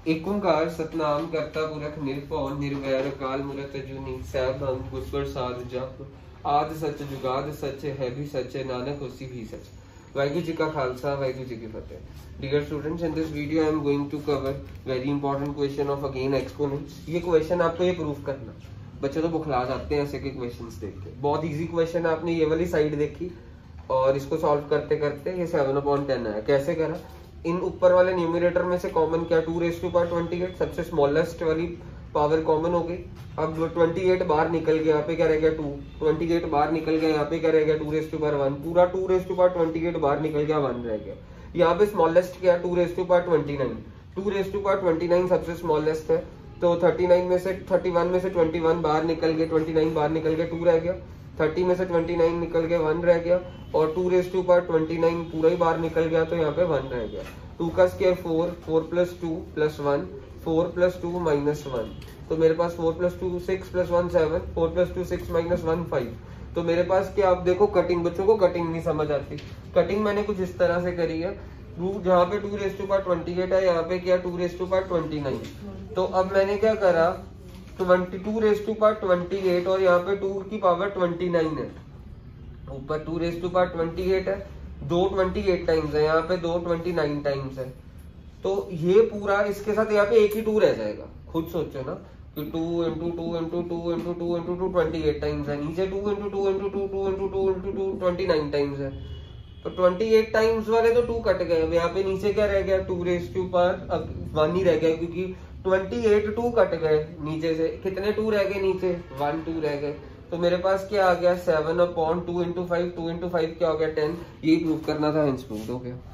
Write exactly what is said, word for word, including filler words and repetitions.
एक ओंकार सतनाम करता पुरख निरभौ निर्वैर अकाल मूरत अजूनी सैभं गुर साध जप आद सच जुगाद सच है भी सच नानक होसी भी सच। वाहिगुरु जी का खालसा वाहिगुरु जी की फतेह। Dear students, in this video I am going to cover very important question of again exponents. ये क्वेश्चन आपको ये प्रूफ करना, बच्चे तो बुखला जाते हैं ऐसे के क्वेश्चंस देख के। बहुत इजी क्वेश्चन है, आपने ये वाली साइड देखी और इसको सॉल्व करते करते ये सेवन अपॉन टेन आया। कैसे करा? इन ऊपर वाले न्यूमरेटर में से कॉमन क्या, two raise to power twenty eight, सबसे स्मॉलेस्ट वाली पावर कॉमन हो गई। अब ट्वेंटी एट बाहर निकल गया, यहाँ पे क्या रह गया टू, ट्वेंटी एट बाहर निकल गया, यहाँ पे क्या रह गया two raise to power one, पूरा two raise to power twenty eight बाहर निकल गया, वन रह गया। यहाँ पे स्मॉलेस्ट क्या, two raise to power twenty nine, two raise to power twenty nine सबसे स्मॉलेस्ट है, तो थर्टी नाइन में से थर्टी वन में से ट्वेंटी वन बाहर निकल गया, ट्वेंटी नाइन बाहर निकल गया, टू रह गया, थर्टी में से ट्वेंटी नाइन निकल गया, वन रह गया, और two raise to power twenty nine पूरा ही बाहर निकल गया, तो यहाँ पे वन रह गया। टू का square four, four plus two plus one, four plus two minus one, तो मेरे पास four plus two six plus one seven, four plus two six minus one five. तो मेरे पास क्या, आप देखो कटिंग, बच्चों को कटिंग नहीं समझ आती, कटिंग मैंने कुछ इस तरह से करी है, जहाँ पे two raise to power twenty eight है, यहाँ पे क्या two raise to power twenty nine. तो अब मैंने क्या करा, twenty two raise to power twenty eight और यहाँ पे टू की पावर ट्वेंटी नाइन है, ऊपर two raise to power twenty eight है, दो ट्वेंटी एट टाइम्स है, यहाँ पे दो ट्वेंटी नाइन टाइम्स है, तो ये पूरा इसके साथ यहाँ पे एक ही टू रह जाएगा। खुद सोचो ना कि two into two into two into two into two twenty eight times है, नीचे two into two into two two into two into two twenty nine times है, तो ट्वेंटी एट टाइम्स वाले तो टू कट गए। अब यहाँ पे नीचे क्या रह गया, two raise to power one ही रह गया, क्योंकि ट्वेंटी एट टू कट गए नीचे से, कितने टू रह गए नीचे, वन टू रह गए। तो मेरे पास क्या आ गया, seven upon two into five, two into five क्या हो गया टेन। यही प्रूव करना था, हेंस प्रूव्ड हो गया।